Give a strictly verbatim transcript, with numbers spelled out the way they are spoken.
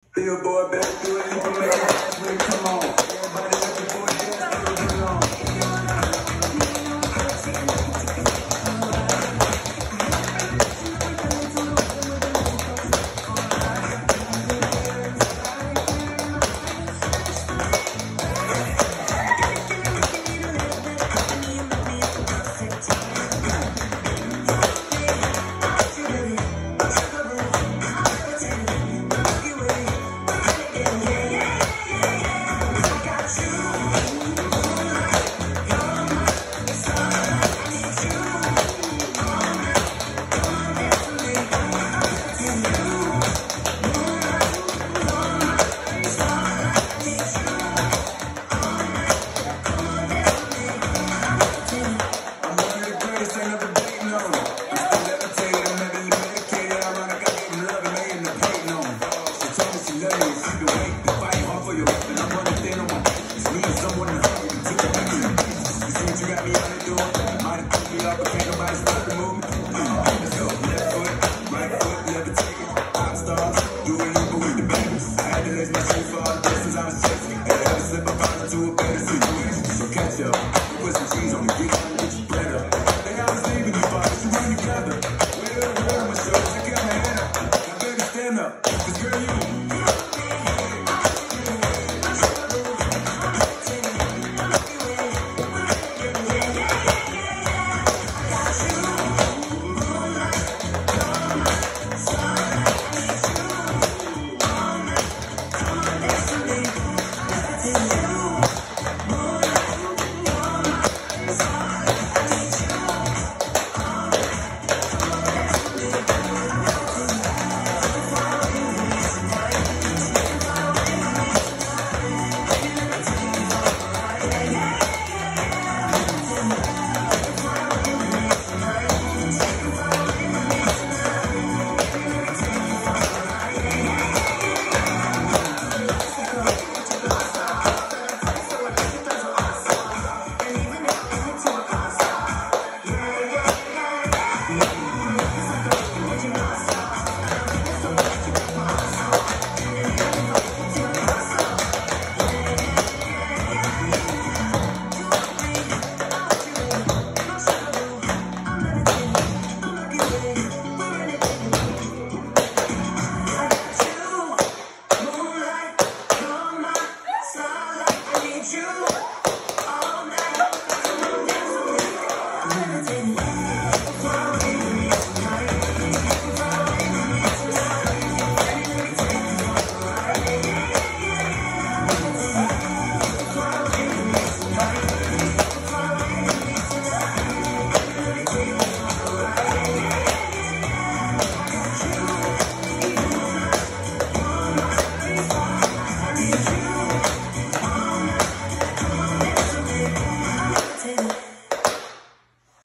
Billboard, better do it. You can make it happen. Come on. Everybody looking for a dance. Come on. She told me she loved me, she been waiting to fight hard for your life, and I'm